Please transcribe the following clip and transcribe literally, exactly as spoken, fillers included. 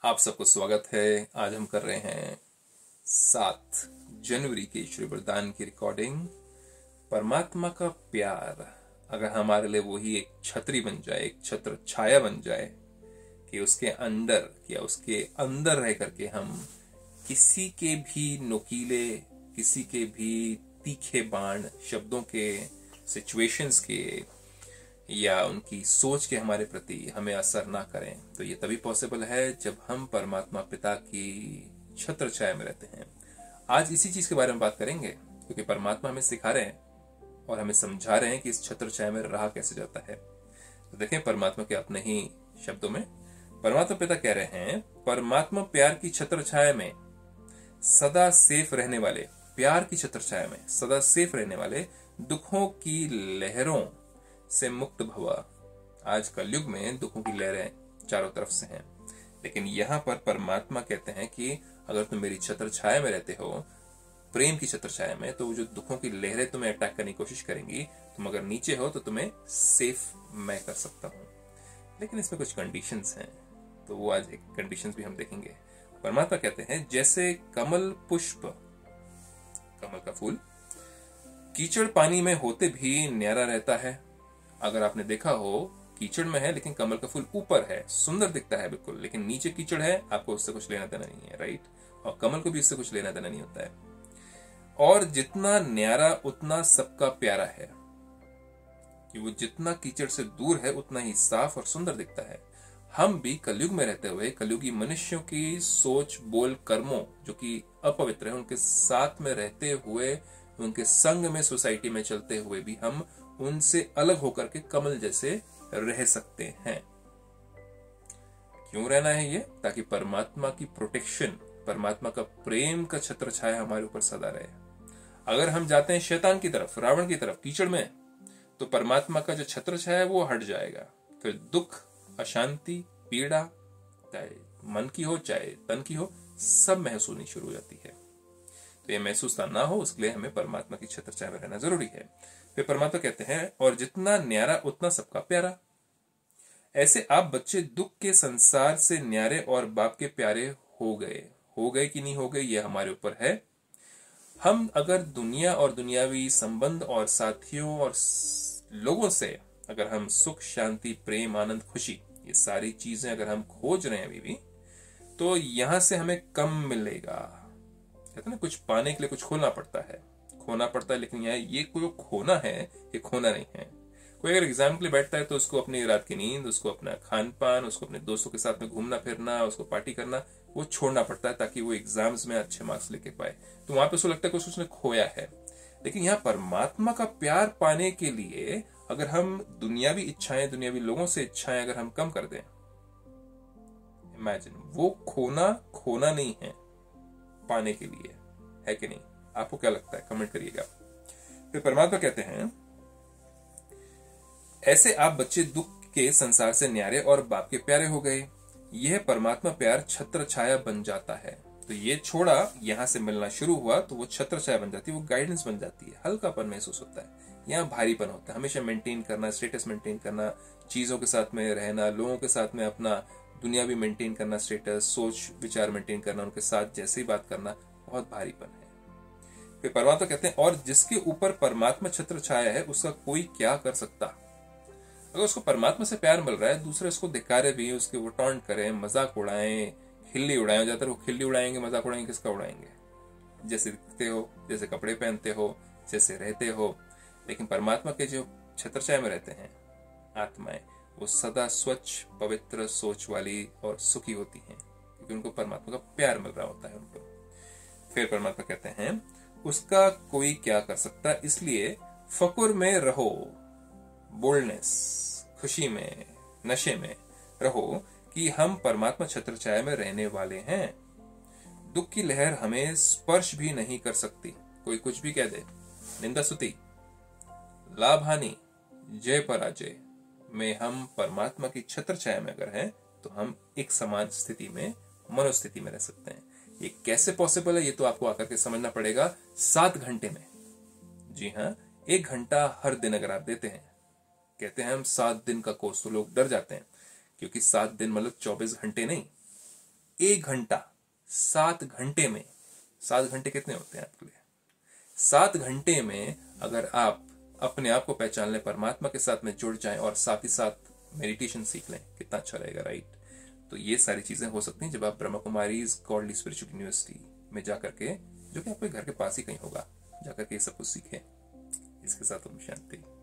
आप सबको स्वागत है। आज हम कर रहे हैं सात जनवरी की श्री वरदान की रिकॉर्डिंग। परमात्मा का प्यार अगर हमारे लिए वही एक छतरी बन जाए, एक छत्र छाया बन जाए कि उसके अंदर या उसके अंदर रह करके हम किसी के भी नुकीले, किसी के भी तीखे बाण शब्दों के, सिचुएशंस के या उनकी सोच के हमारे प्रति हमें असर ना करें, तो ये तभी पॉसिबल है जब हम परमात्मा पिता की छत्र छाया में रहते हैं। आज इसी चीज के बारे में बात करेंगे क्योंकि परमात्मा हमें सिखा रहे हैं और हमें समझा रहे हैं कि इस छत्र छाया में रहा कैसे जाता है। तो देखें परमात्मा के अपने ही शब्दों में परमात्मा पिता कह रहे हैं, परमात्मा प्यार की छत्र छाया में सदा सेफ रहने वाले, प्यार की छत्र छाया में सदा सेफ रहने वाले दुखों की लहरों से मुक्त भवा। आज कलयुग में दुखों की लहरें चारों तरफ से हैं, लेकिन यहाँ पर परमात्मा कहते हैं कि अगर तुम मेरी छत्र छाया में रहते हो, प्रेम की छत्र छाया में, तो जो दुखों की लहरें तुम्हें अटैक करने की कोशिश करेंगी, तुम अगर नीचे हो तो तुम्हें सेफ मैं कर सकता हूँ। लेकिन इसमें कुछ कंडीशंस हैं, तो वो आज एक कंडीशंस भी हम देखेंगे। परमात्मा कहते हैं जैसे कमल पुष्प, कमल का फूल कीचड़ पानी में होते भी न्यारा रहता है। अगर आपने देखा हो कीचड़ में है लेकिन कमल का फूल ऊपर है, सुंदर दिखता है बिल्कुल, लेकिन नीचे कीचड़ है, आपको उससे कुछ लेना देना नहीं है, राइट। और कमल को भी उससे कुछ लेना देना नहीं होता है। और जितना न्यारा उतना सबका प्यारा है, कि वो जितना कीचड़ से दूर है उतना ही साफ और सुंदर दिखता है। हम भी कलयुग में रहते हुए कलयुगी मनुष्यों की सोच, बोल, कर्मों जो कि अपवित्र है, उनके साथ में रहते हुए, उनके संग में, सोसाइटी में चलते हुए भी हम उनसे अलग होकर के कमल जैसे रह सकते हैं। क्यों रहना है ये? ताकि परमात्मा की प्रोटेक्शन, परमात्मा का प्रेम का छत्र छाया हमारे ऊपर सदा रहे। अगर हम जाते हैं शैतान की तरफ, रावण की तरफ, कीचड़ में, तो परमात्मा का जो छत्र छाया है वो हट जाएगा। फिर दुख, अशांति, पीड़ा, चाहे मन की हो चाहे तन की हो, सब महसूस होनी शुरू हो जाती है। तो ये महसूस ना हो, उसके लिए हमें परमात्मा की छत्र छाया में रहना जरूरी है। फिर परमात्मा कहते हैं और जितना न्यारा उतना सबका प्यारा। ऐसे आप बच्चे दुख के संसार से न्यारे और बाप के प्यारे हो गए। हो गए कि नहीं हो गए ये हमारे ऊपर है। हम अगर दुनिया और दुनियावी संबंध और साथियों और लोगों से अगर हम सुख, शांति, प्रेम, आनंद, खुशी, ये सारी चीजें अगर हम खोज रहे हैं अभी भी, तो यहां से हमें कम मिलेगा। कहते ना, कुछ पाने के लिए कुछ खोना पड़ता है, खोना पड़ता है, लेकिन यहाँ ये कोई खोना है, ये खोना नहीं है। कोई अगर एग्जाम के लिए बैठता है तो उसको अपनी रात की नींद, उसको अपना खान पान, उसको अपने दोस्तों के साथ में घूमना फिरना, उसको पार्टी करना, वो छोड़ना पड़ता है ताकि वो एग्जाम्स में अच्छे मार्क्स लेके पाए। तो वहां पे उसको लगता है कुछ उसने खोया है। लेकिन यहाँ परमात्मा का प्यार पाने के लिए अगर हम दुनियावी इच्छाएं, दुनियावी लोगों से इच्छाएं अगर हम कम कर दें, इमेजिन, वो खोना खोना नहीं है पाने के लिए, है कि नहीं? आपको क्या लगता है? कमेंट करिएगा। फिर परमात्मा कहते हैं ऐसे आप बच्चे दुख के संसार से न्यारे और बाप के प्यारे हो गए। यह परमात्मा प्यार छत्र छाया बन जाता है। तो ये छोड़ा, यहां से मिलना शुरू हुआ तो वो छत्र छाया बन जाती है, वो गाइडेंस बन जाती है, हल्कापन महसूस होता है। यहाँ भारीपन होता है, हमेशा मेंटेन करना, स्टेटस मेंटेन करना, चीजों के साथ में रहना, लोगों के साथ में अपना दुनिया भी मेंटेन करना, स्टेटस, सोच, विचार मेंटेन करना, उनके साथ जैसे ही बात करना, बहुत भारीपन है। फिर परमात्मा कहते हैं और जिसके ऊपर परमात्मा छत्र छाया है उसका कोई क्या कर सकता। अगर उसको परमात्मा से प्यार मिल रहा है, दूसरे उसको धिक्कारे भी, उसके वो टॉन्ट करें, मजाक उड़ाएं, खिल्ली उड़ाएं, ज्यादातर वो खिल्ली उड़ाएंगे, मजाक उड़ाएंगे, किसका उड़ाएंगे? जैसे दिखते हो, जैसे कपड़े पहनते हो, जैसे रहते हो। लेकिन परमात्मा के जो छत्र छाया में रहते हैं आत्माएं, वो सदा स्वच्छ, पवित्र सोच वाली और सुखी होती हैं, क्योंकि उनको परमात्मा का प्यार मिल रहा होता है उनको। फिर परमात्मा कहते हैं उसका कोई क्या कर सकता, इसलिए फकुर में रहो, बोल्डनेस, खुशी में, नशे में रहो कि हम परमात्मा छत्र छाया में रहने वाले हैं। दुख की लहर हमें स्पर्श भी नहीं कर सकती। कोई कुछ भी कह दे, निंदा स्तुति, लाभ हानि, जय पराजय में हम परमात्मा की छत्र छाया में अगर हैं तो हम एक समान स्थिति में, मनोस्थिति में रह सकते हैं। ये कैसे पॉसिबल है, ये तो आपको आकर के समझना पड़ेगा सात घंटे में। जी हाँ, एक घंटा हर दिन अगर आप देते हैं, कहते हैं हम सात दिन का कोर्स, तो लोग डर जाते हैं क्योंकि सात दिन मतलब चौबीस घंटे नहीं, एक घंटा, सात घंटे में, सात घंटे कितने होते हैं आपके लिए, सात घंटे में अगर आप अपने आप को पहचान लें, परमात्मा के साथ में जुड़ जाएं और साथ ही साथ मेडिटेशन सीख लें, कितना अच्छा रहेगा, राइट। तो ये सारी चीजें हो सकती हैं जब आप Brahma Kumari godly spiritual university में जाकर के, जो कि आपके घर के पास ही कहीं होगा, जाकर के ये सब कुछ सीखें। इसके साथ हम शांति।